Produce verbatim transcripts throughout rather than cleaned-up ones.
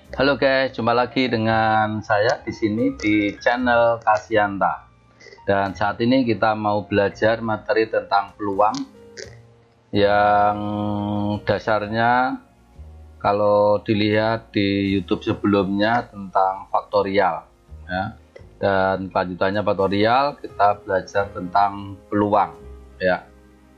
Halo guys, jumpa lagi dengan saya di sini di channel Kasianta. Dan saat ini kita mau belajar materi tentang peluang yang dasarnya kalau dilihat di YouTube sebelumnya tentang faktorial, ya. Dan lanjutannya faktorial, kita belajar tentang peluang, ya.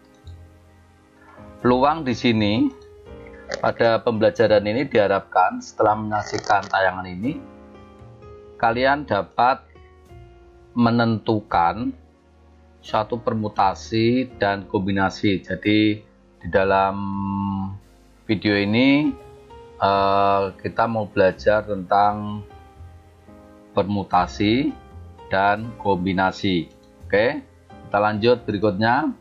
Peluang di sini pada pembelajaran ini diharapkan setelah menyaksikan tayangan ini kalian dapat menentukan suatu permutasi dan kombinasi. Jadi di dalam video ini uh, kita mau belajar tentang permutasi dan kombinasi. Oke, kita lanjut berikutnya.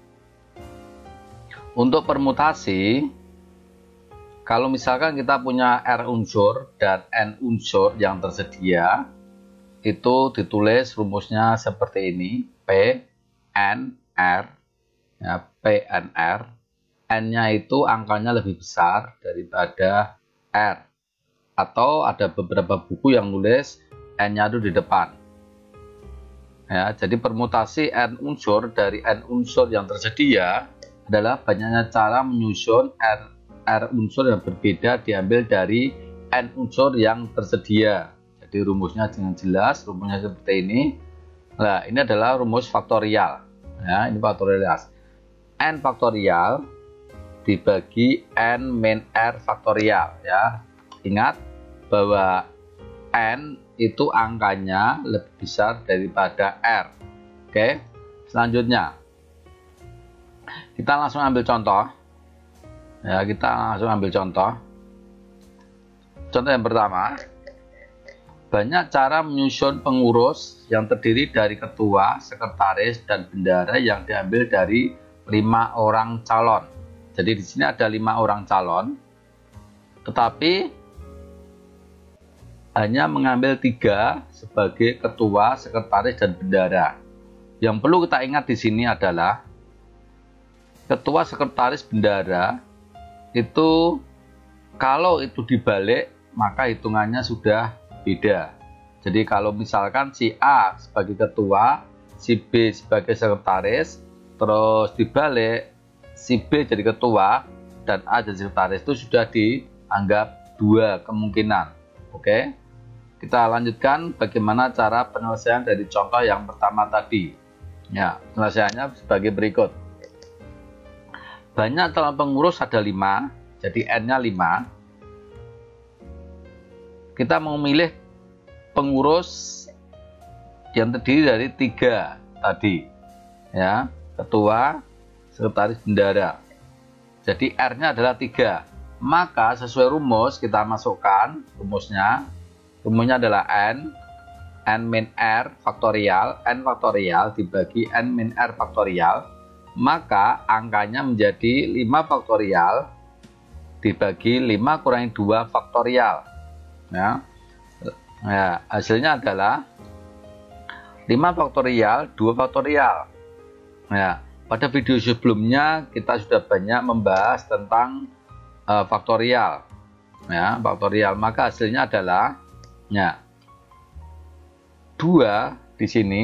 Untuk permutasi, kalau misalkan kita punya R unsur dan N unsur yang tersedia, itu ditulis rumusnya seperti ini, P N R, ya, P N R, N-nya itu angkanya lebih besar daripada R, atau ada beberapa buku yang nulis N-nya itu di depan. Ya, jadi permutasi N unsur dari N unsur yang tersedia adalah banyaknya cara menyusun R R unsur yang berbeda diambil dari N unsur yang tersedia. Jadi rumusnya dengan jelas, rumusnya seperti ini. Nah, ini adalah rumus faktorial. Ya, ini faktorial. N faktorial dibagi N min R faktorial. Ya, ingat bahwa N itu angkanya lebih besar daripada R. Oke, selanjutnya kita langsung ambil contoh. Ya, kita langsung ambil contoh. Contoh yang pertama, banyak cara menyusun pengurus yang terdiri dari ketua, sekretaris, dan bendara yang diambil dari lima orang calon. Jadi di sini ada lima orang calon, tetapi hanya mengambil tiga sebagai ketua, sekretaris, dan bendara. Yang perlu kita ingat di sini adalah ketua, sekretaris, bendara itu kalau itu dibalik maka hitungannya sudah beda. Jadi kalau misalkan si A sebagai ketua, si B sebagai sekretaris, terus dibalik si B jadi ketua dan A jadi sekretaris, itu sudah dianggap dua kemungkinan. Oke, kita lanjutkan bagaimana cara penyelesaian dari contoh yang pertama tadi. Ya, penyelesaiannya sebagai berikut. Banyak calon pengurus ada lima, jadi N-nya lima. Kita mau memilih pengurus yang terdiri dari tiga tadi, ya, ketua, sekretaris, bendara. Jadi R-nya adalah tiga. Maka sesuai rumus kita masukkan rumusnya. Rumusnya adalah N, N min R faktorial, N faktorial dibagi N min R faktorial. Maka angkanya menjadi lima faktorial dibagi lima kurangi dua faktorial. Ya. Nah, hasilnya adalah lima faktorial, dua faktorial. Ya, pada video sebelumnya kita sudah banyak membahas tentang uh, faktorial. Ya, faktorial. Maka hasilnya adalah ya, dua di sini.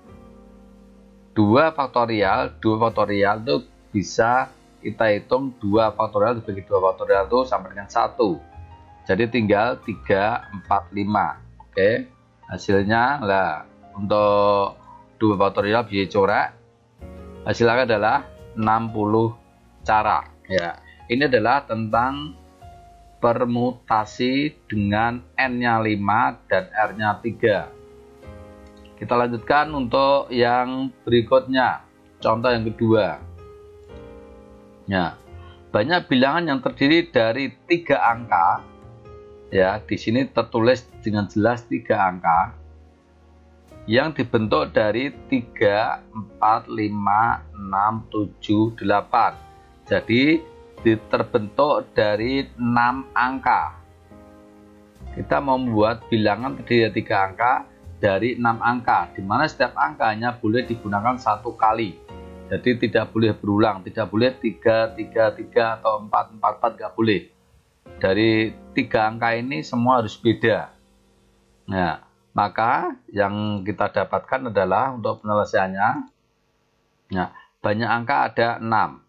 dua faktorial, dua faktorial itu bisa kita hitung dua faktorial dibagi dua faktorial itu sama dengan satu. Jadi tinggal tiga, empat, lima. Oke, hasilnya lah untuk dua faktorial bisa coret. Hasilnya adalah enam puluh cara. Ya, ini adalah tentang permutasi dengan N-nya lima dan R-nya tiga. Kita lanjutkan untuk yang berikutnya, contoh yang kedua. Ya, banyak bilangan yang terdiri dari tiga angka. Ya, di sini tertulis dengan jelas tiga angka yang dibentuk dari tiga, empat, lima, enam, tujuh, delapan. Jadi terbentuk dari enam angka. Kita mau membuat bilangan terdiri dari tiga angka dari enam angka, di mana setiap angka hanya boleh digunakan satu kali. Jadi tidak boleh berulang, tidak boleh tiga, tiga, tiga atau empat, empat, empat, nggak boleh. dari tiga angka ini semua harus beda. Nah, maka yang kita dapatkan adalah untuk penyelesaiannya, nah, banyak angka ada enam.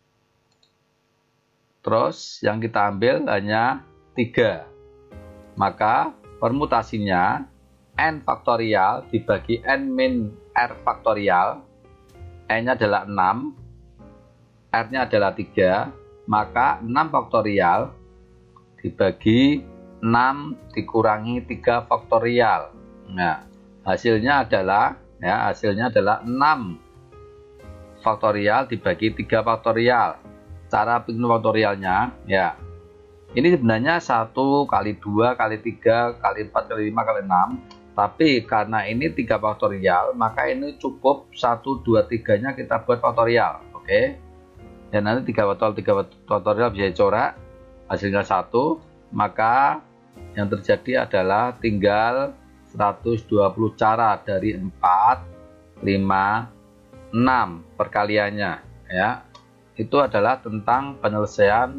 Terus yang kita ambil hanya tiga. Maka permutasinya n faktorial dibagi n min r faktorial. N-nya adalah enam, R-nya adalah tiga, maka enam faktorial dibagi enam dikurangi tiga faktorial. Nah, hasilnya adalah ya, hasilnya adalah enam faktorial dibagi tiga faktorial. Cara bikin faktorialnya ya. Ini sebenarnya satu kali dua kali tiga kali empat kali lima kali enam. Tapi karena ini tiga faktorial, maka ini cukup satu, dua, tiga-nya kita buat faktorial. Oke. Dan nanti tiga faktorial, tiga faktorial bisa dicoret. Hasilnya satu. Maka yang terjadi adalah tinggal seratus dua puluh cara dari empat, lima, enam perkaliannya. Ya. Itu adalah tentang penyelesaian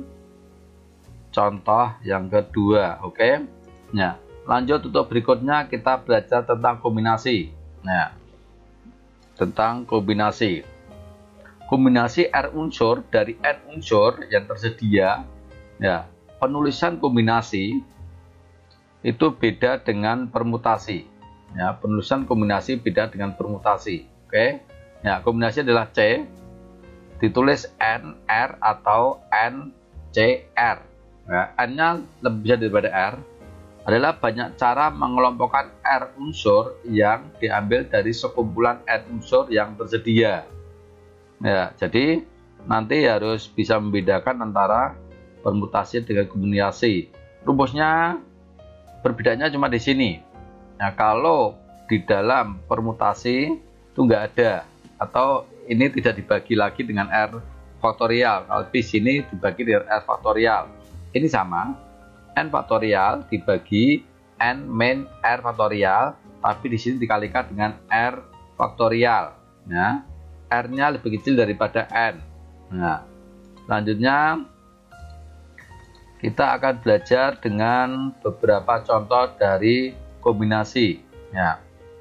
contoh yang kedua. Oke. Nah, lanjut untuk berikutnya kita belajar tentang kombinasi. Nah, tentang kombinasi. Kombinasi R unsur dari N unsur yang tersedia. Ya, penulisan kombinasi itu beda dengan permutasi. Ya, penulisan kombinasi beda dengan permutasi. Oke. Ya, kombinasi adalah C ditulis N R atau N C R. Ya, N-nya lebih besar daripada R. Adalah banyak cara mengelompokkan R unsur yang diambil dari sekumpulan N unsur yang tersedia. Ya, jadi nanti harus bisa membedakan antara permutasi dengan kombinasi. Rumusnya perbedaannya cuma di sini. Nah, kalau di dalam permutasi itu nggak ada, atau ini tidak dibagi lagi dengan R faktorial. Kalau di sini dibagi dengan R faktorial. Ini sama. N faktorial dibagi N min R faktorial, tapi di sini dikalikan dengan R faktorial. Nah, R-nya lebih kecil daripada N. Nah, selanjutnya kita akan belajar dengan beberapa contoh dari kombinasi. Ya.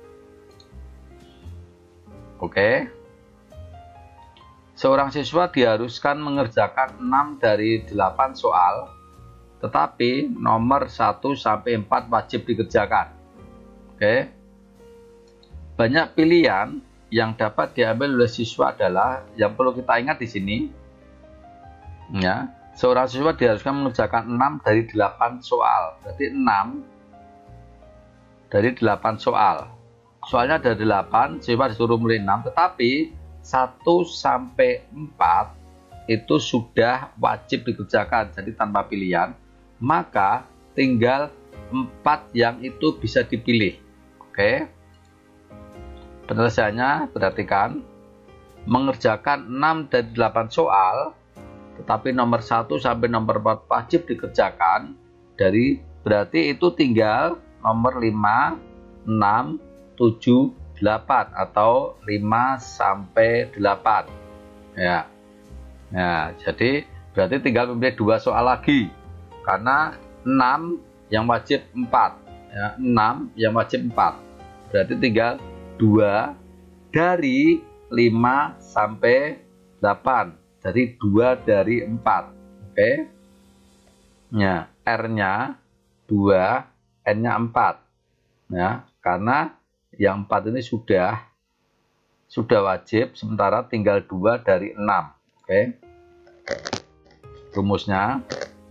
Oke. Seorang siswa diharuskan mengerjakan enam dari delapan soal, tetapi nomor satu sampai empat wajib dikerjakan. Oke. Banyak pilihan yang dapat diambil oleh siswa adalah, yang perlu kita ingat di sini, ya, seorang siswa diharuskan mengerjakan enam dari delapan soal. Berarti enam dari delapan soal. Soalnya ada delapan, siswa disuruh mulai enam, tetapi satu sampai empat itu sudah wajib dikerjakan, jadi tanpa pilihan. Maka tinggal empat yang itu bisa dipilih. Oke. Penyelesaiannya perhatikan, mengerjakan enam dari delapan soal, tetapi nomor satu sampai nomor empat wajib dikerjakan. Dari berarti itu tinggal nomor lima, enam, tujuh, delapan atau lima sampai delapan. Ya. Nah, jadi berarti tinggal memilih dua soal lagi. Karena enam yang wajib empat, ya, enam yang wajib empat. Berarti tinggal dua dari lima sampai delapan. Jadi dua dari empat. Oke. Ya, R-nya dua, N-nya empat. Ya, karena yang empat ini sudah sudah wajib, sementara tinggal dua dari enam. Oke. Rumusnya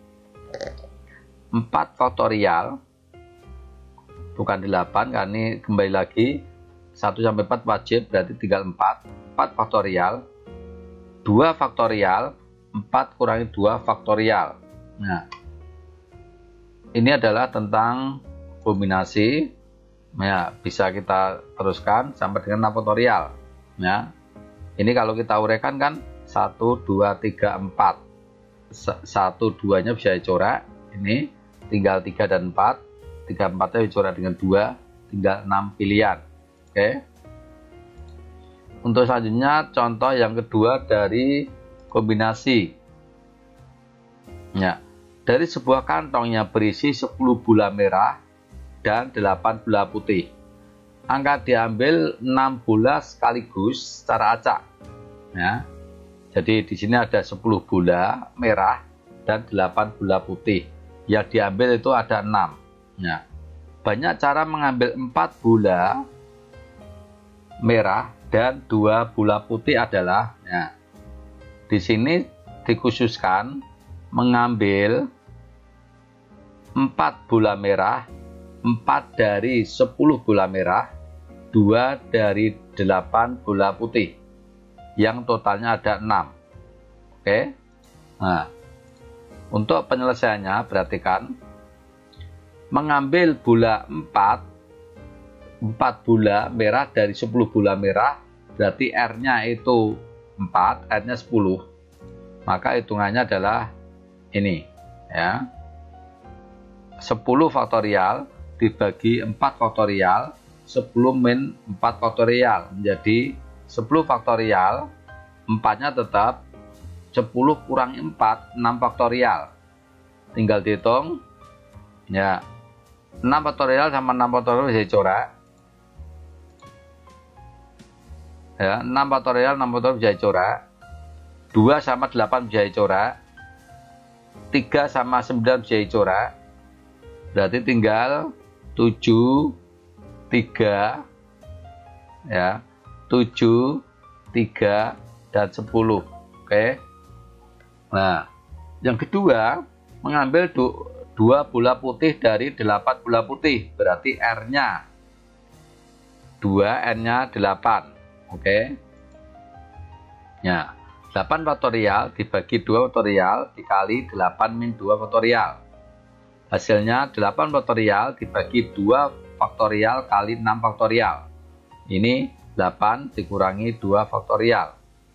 empat faktorial bukan delapan, karena ini kembali lagi satu sampai empat wajib, berarti tinggal empat. empat faktorial, dua faktorial, empat kurangi dua faktorial. Nah, ini adalah tentang kombinasi. Ya, bisa kita teruskan sampai dengan enam faktorial. Ya. Ini kalau kita uraikan kan satu, dua, tiga, empat. satu, dua nya bisa dicoret. Ini tinggal tiga dan empat, tiga empatnya dicoret dengan dua, tinggal enam pilihan. Oke. Untuk selanjutnya contoh yang kedua dari kombinasi. Ya, dari sebuah kantong yang berisi sepuluh bola merah dan delapan bola putih. Angka diambil enam bola sekaligus secara acak. Ya. Jadi di sini ada sepuluh bola merah dan delapan bola putih. Yang diambil itu ada enam. Ya. Banyak cara mengambil empat bola merah dan dua bola putih adalah, ya, di sini dikhususkan mengambil empat bola merah, empat dari sepuluh bola merah, dua dari delapan bola putih, yang totalnya ada enam. Oke. Nah, untuk penyelesaiannya perhatikan, mengambil bola empat, empat bola merah dari sepuluh bola merah, berarti R-nya itu empat, R-nya sepuluh. Maka hitungannya adalah ini, ya. sepuluh faktorial dibagi empat faktorial, sepuluh min empat faktorial menjadi sepuluh faktorial, empat-nya tetap, sepuluh kurang empat, enam faktorial. Tinggal dihitung, ya. enam faktorial sama enam faktorial bisa dicoret. Ya, enam faktorial, enam faktorial bisa dicoret. dua sama delapan bisa dicoret. tiga sama sembilan bisa dicoret. Berarti tinggal tujuh, tiga, ya, tujuh, tiga, dan sepuluh. Oke. Nah, yang kedua, mengambil dua bola putih dari delapan bola putih. Berarti R-nya dua, N-nya delapan. Oke. Ya, delapan faktorial dibagi dua faktorial dikali delapan min dua faktorial. Hasilnya delapan faktorial dibagi dua faktorial kali enam faktorial. Ini delapan dikurangi dua faktorial.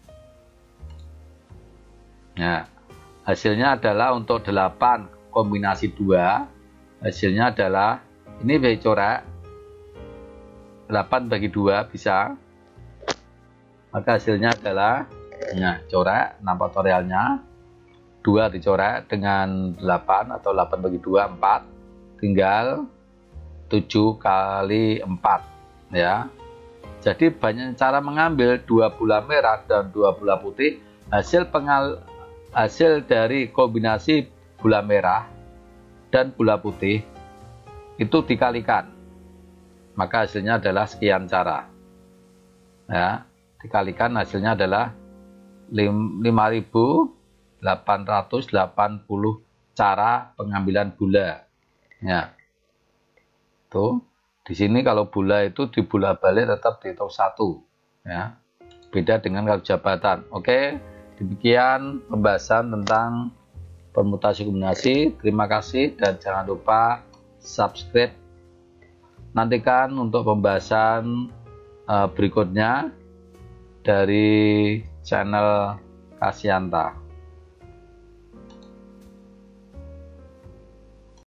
Nah, hasilnya adalah untuk delapan kombinasi dua. Hasilnya adalah, ini bisa dicoret. delapan bagi dua bisa. Maka hasilnya adalah, nah, coret enam faktorialnya. dua dicoret dengan delapan atau delapan bagi dua, empat. Tinggal tujuh kali empat, ya. Jadi banyak cara mengambil dua bola merah dan dua bola putih. Hasil pengal hasil dari kombinasi bola merah dan bola putih itu dikalikan. Maka hasilnya adalah sekian cara. Ya, dikalikan hasilnya adalah lima ribu delapan ratus delapan puluh cara pengambilan bola. Ya. Tuh, di sini kalau bola itu di bola balik tetap dihitung satu, ya. Beda dengan kalau jabatan. Oke, demikian pembahasan tentang permutasi kombinasi. Terima kasih dan jangan lupa subscribe. Nantikan untuk pembahasan uh, berikutnya dari channel Kasianta.